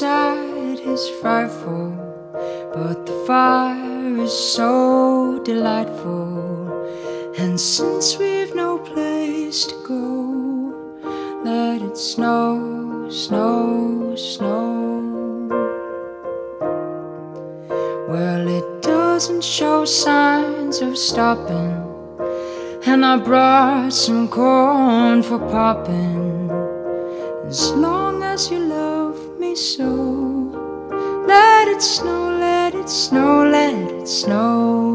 outside is frightful, but the fire is so delightful. And since we've no place to go, let it snow, snow, snow. Well, it doesn't show signs of stopping, and I brought some corn for popping. As long as you love me so, let it snow, let it snow, let it snow.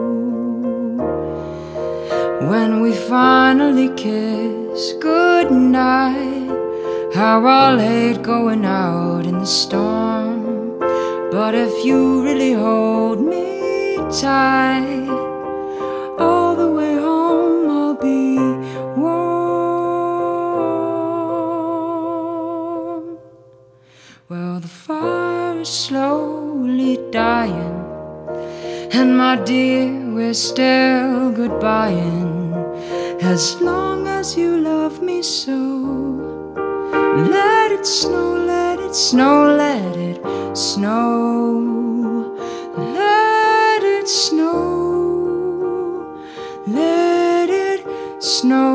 When we finally kiss goodnight, how I'll hate going out in the storm. But if you really hold me tight, all the way home I'll be warm. Well, the fire is slowly dying, and my dear, we're still goodbying. As long as you love me so, let it snow, let it snow, let it snow. Let it snow, let it snow.